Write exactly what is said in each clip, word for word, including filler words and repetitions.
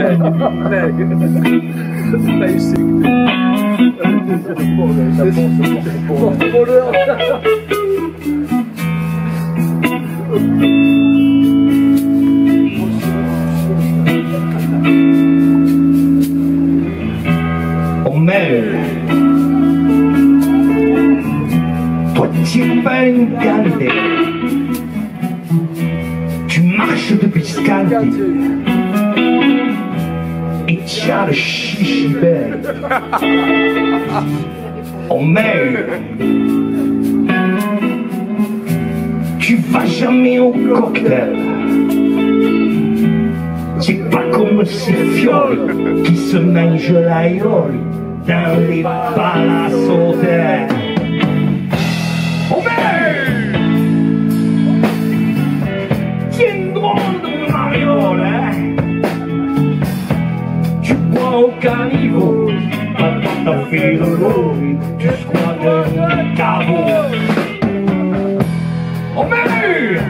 Porte-bonheur. Oh Méhu, toi tu es pas une galette, tu marches depuis Scandi et tu as le chichi belle. Oh Méhu, tu vas jamais au cocktail. C'est pas comme ces fioles qui se mangent l'aïoli dans les palaces hôtels. Oh Méhu, c'est une drôle de mariole, hein? Tu bois au caniveau, pas tout à fait de l'eau, tu squattes un caveau. Oh Méhu,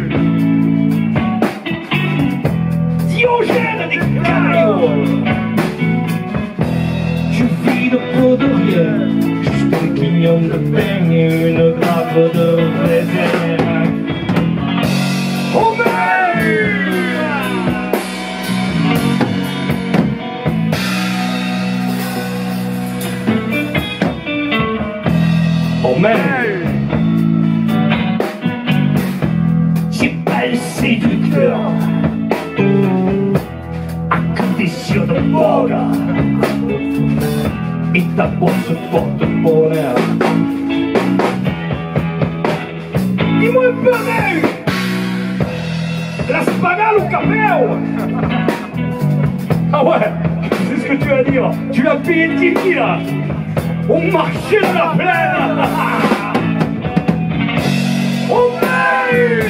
Diogène des cailloux, tu vis de peu de rien, juste un quignon de pain et une grappe de raisin. Oh Méhu, oh Méhu, c'est pas le séducteur à côté sur de boga et ta bosse porte bonheur. Dis-moi un peu, Méhu, la spagale ou capéo? Ah ouais, c'est ce que tu vas dire. Tu l'as payé Tiki là, au marché de la plaine. Oh Méhu,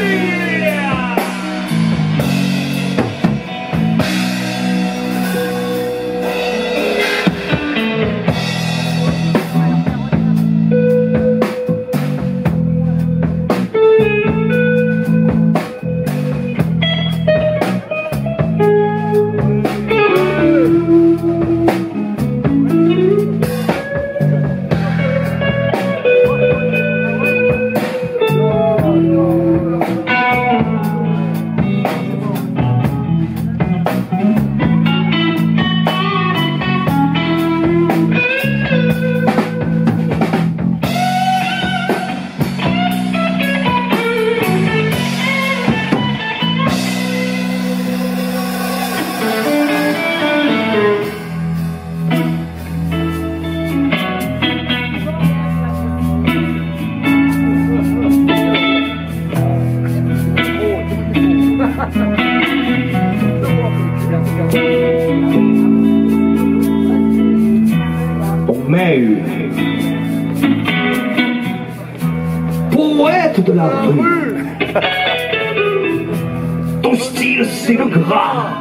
Méhu, poète de la rue, ton style c'est le gras,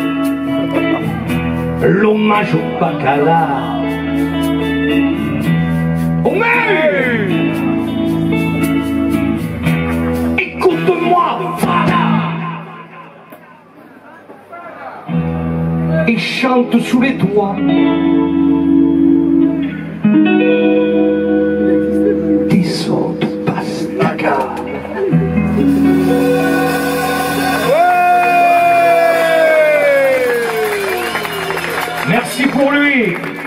l'hommage au bacala. Oh Méhu, écoute-moi, voilà, et chante sous les toits. Des sons de pastaga. Merci pour lui.